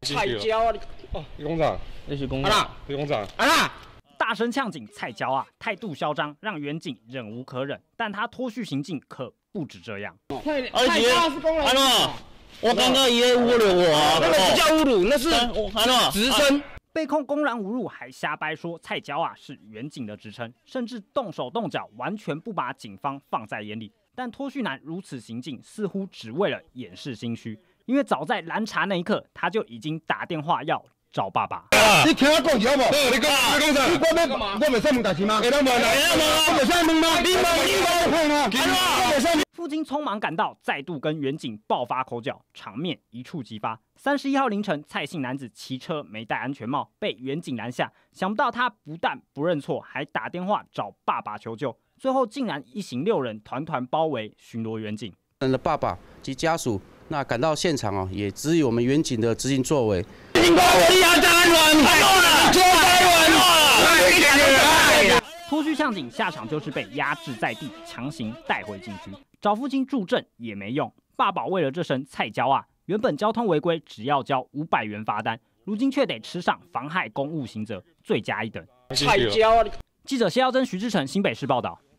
菜椒啊！ 哦，李工长， 这是工长， 李工长， 大声呛警蔡椒啊，态度嚣张，让远警忍无可忍。但他脱序行径可不止这样。 蔡椒是工人。 我刚刚也侮辱我， 那个不叫侮辱，那是直升。 被控公然侮辱，还瞎掰说蔡椒啊是远警的职称，甚至动手动脚，完全不把警方放在眼里。但脱序男如此行径，似乎只为了掩饰心虚，因为早在拦查那一刻，他就已经打电话要找爸爸。 你听我讲一下好不？你讲，我要干嘛？我袂使问代志吗？会当问啊？我袂使问吗？你问吗？ 父亲匆忙赶到，再度跟远警爆发口角，场面一触即发。31号凌晨，蔡姓男子骑车没戴安全帽，被远警拦下。想不到他不但不认错，还打电话找爸爸求救。最后竟然一行6人团团包围巡逻远警。 人的爸爸及家属那赶到现场也质疑我们远警的执行作为。 脱序呛警，下场就是被压制在地，强行带回警局。找父亲助阵也没用，爸爸为了这身菜椒啊，原本交通违规只要交500元罚单，如今却得吃上妨害公务刑责，罪加一等。 菜椒啊！ 记者谢耀珍、徐志成，新北市报道。